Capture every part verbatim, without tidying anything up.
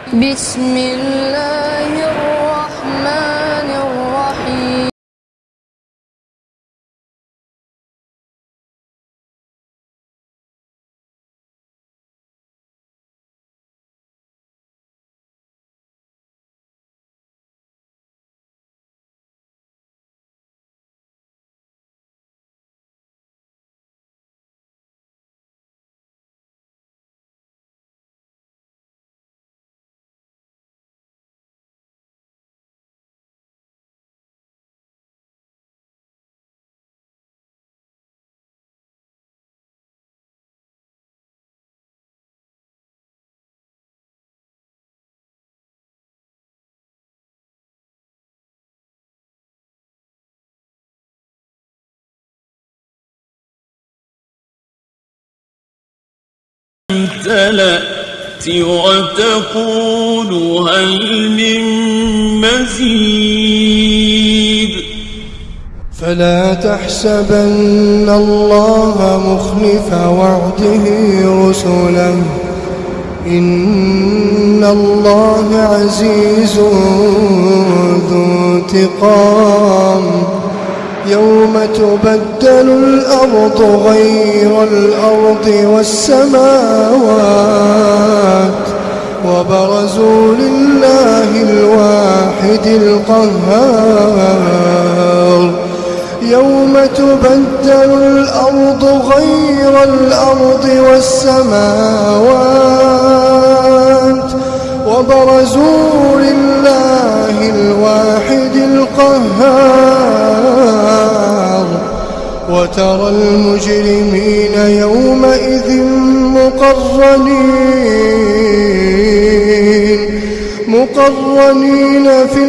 بسم الله الرحمن الرحيم. امتلأت وتقول هل من مزيد. فلا تحسبن الله مخلف وعده رسله، إن الله عزيز ذو انتقام. يوم تبدل الأرض غير الأرض والسماوات وبرزوا لله الواحد القهار. يوم تبدل الأرض غير الأرض والسماوات وبرزوا لله الواحد القهار. وترى المجرمين يومئذ مقرنين مقرنين في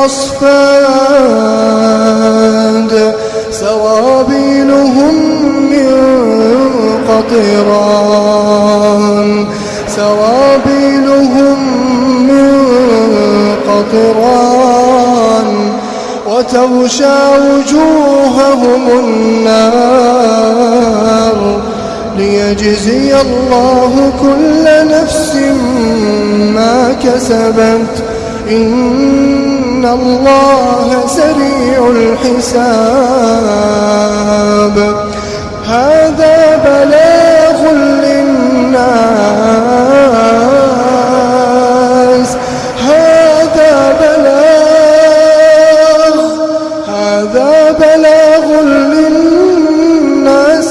الأصفاد سرابيلهم من قطران سرابيلهم من قطران وتغشى وجوههم النار ليجزي الله كل نفس ما كسبت، إن الله سريع الحساب. هذا بلاغ للناس هذا بلاغ هذا بلاغ للناس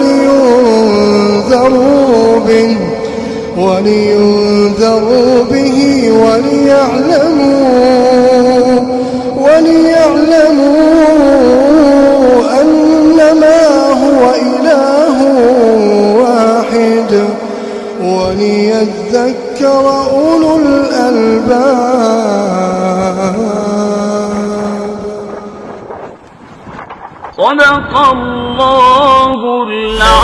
ولينذروا به ولينذروا به وليعلموا وليعلموا أنما هو إله واحد وليذكر أولو الألباب. صدق الله العظيم.